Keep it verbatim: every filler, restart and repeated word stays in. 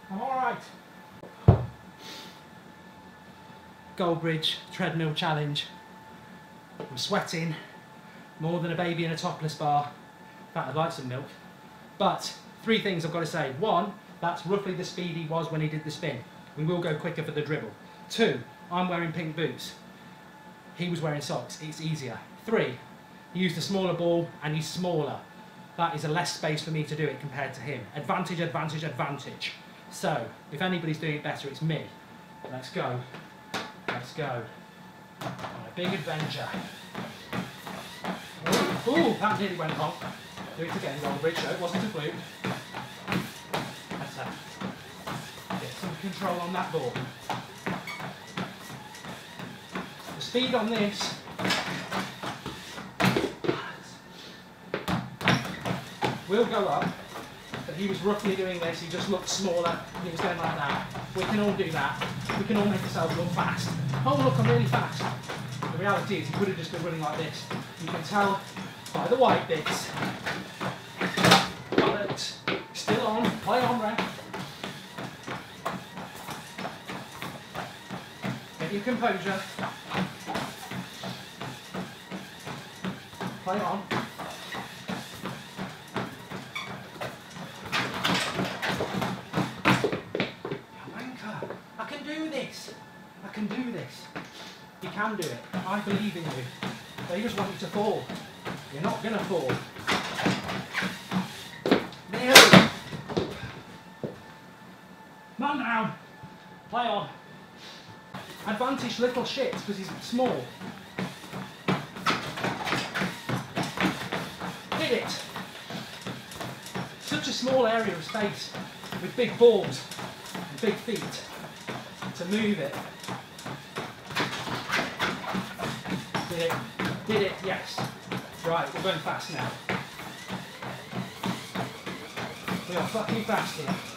I'm alright. Goldbridge treadmill challenge. I'm sweating more than a baby in a topless bar. In fact, I'd like some milk. But three things I've got to say. One, that's roughly the speed he was when he did the spin. We will go quicker for the dribble. Two, I'm wearing pink boots. He was wearing socks. It's easier. Three, he used a smaller ball and he's smaller. That is a less space for me to do it compared to him. Advantage, advantage, advantage. So, if anybody's doing it better, it's me. Let's go. Let's go. On a big adventure. Ooh, ooh, that nearly went wrong. Do it again, Goldbridge. No, it wasn't a fluke. That's that. Get some control on that ball. The speed on this will go up, but he was roughly doing this. He just looked smaller. He was going like that. We can all do that. We can all make ourselves look fast. Oh look, I'm really fast. The reality is he would have just been running like this. You can tell by the white bits. But still on. Play on, Ren. Get your composure. Play on. I can do this. I can do this. You can do it. I believe in you. They just want you to fall. You're not going to fall. Nearly. Come on down. Play on. Advantage little shit because he's small. Did it. Such a small area of space with big balls and big feet to move it. Did it? Did it? Yes. Right, we're going fast now. We are fucking fast here.